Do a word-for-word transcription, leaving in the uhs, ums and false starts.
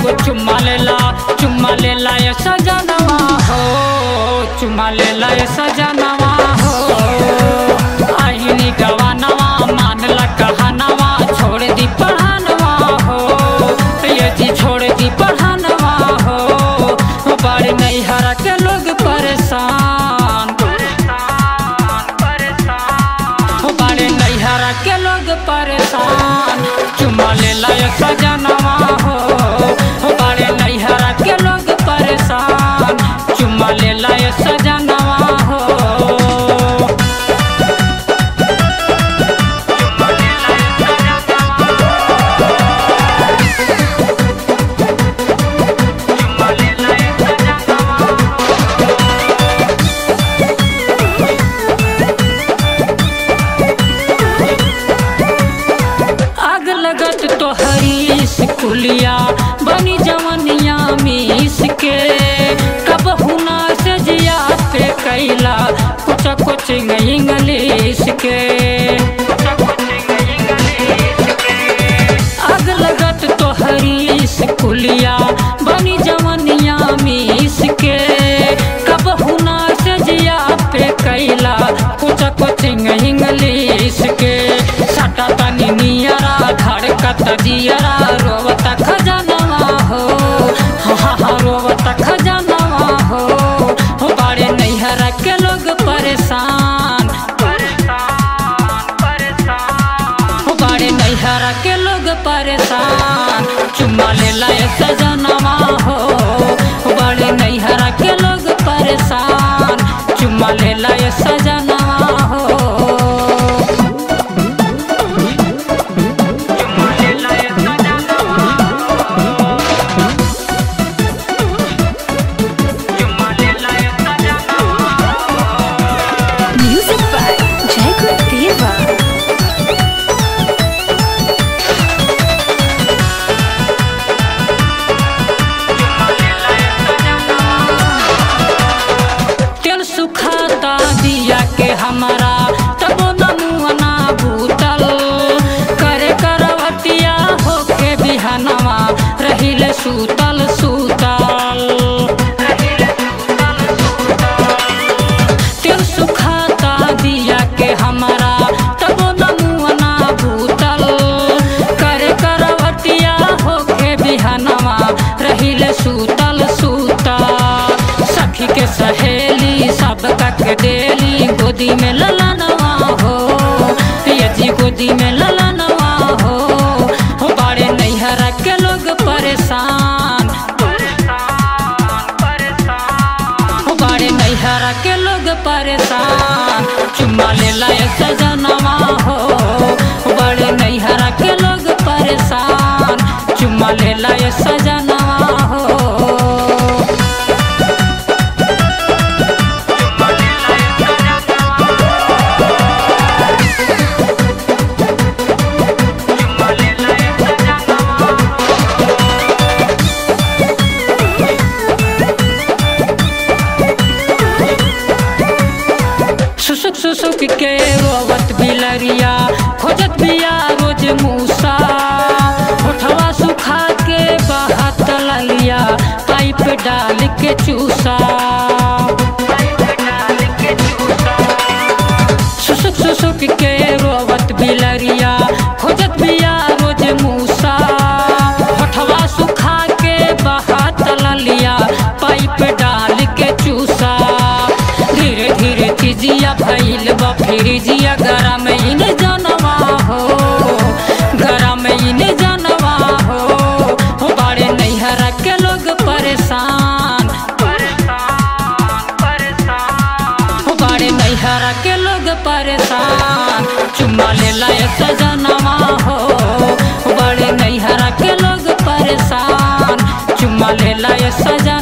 एगो चुम्मा लेला चुम्मा लेला ये सजनवा हो चुम्मा लेला ये सजनवा हो आहिनी गवानवा मानला कहनवा छोड़ दी पढ़ानवा हो ये जी छोड़ दी पढ़ानवा हो बड़े नैहरा के लोग परेशान बड़े नैहरा के लोग परेशान चुम्मा लेला ये सजनवा हो बड़े नैहरा के लोग परेशान चुम्मा लेला ये सजनवा हो आग लगत तो हरीश कुलिया बनी जवनिया मीस के कब हुना से जिया पे कैला कुछ कुछ इंग्लिश के आग लगत तो हरीश कुलिया बनी जवनिया मीस के कब हुना से जिया पे कैला कुछ कुछ इंग्लिश के सटा तनी नियरा धड़कत जियरा रोवता खजनवा हो हा हा रोवता खजनवा हो हो बड़े नैहरा के लोग परेशान हो बड़े नैहरा के लोग परेशान चुम्मा लेला ये सजनवा हो बड़े नैहरा के लोग परेशान चुम्मा लेला ये सजनवा हो हमारा तब नमुना भूतल करे करवतिया होके बिहनवा रहिले सूतल सूतल तेल सुखाता दिया के हमारा तब नमुना भूतल करे करवतिया होके बिहनवा रहिले सूतल सूतल सखी के सहेली सब के देली गोदी में ललनवा हो ये जी गोदी में ललनवा हो हो बड़े नैहरा के लोग परेशान हो बड़े नैहरा के लोग परेशान चुम्मा लेला ये सजनवा हो बड़े नैहरा के लोग परेशान चुम्मा लेला ये सजनवा हो सुसुक सुसुक के रोवत बिलरिया खोजत बिया रोज मूसा होठवा सुखा के बहात लिया पाइप डाल के चूसा सुसुक सुसुक के रोवत बिलरिया खोजत बिया रोज मूसा होठवा सुखा के बहात लिया पाइप डाल के चूसा धीरे धीरे चिजिया भइल बा फिर जिया गरम इन जनवा हो गरम इन जनवा हो हो बड़े नैहरा के लोग परेशान हो बड़े नैहरा के लोग परेशान चुम्मा लेला ये सजनवा हो बड़े नैहरा के लोग परेशान चुम्मा लेला ये सजन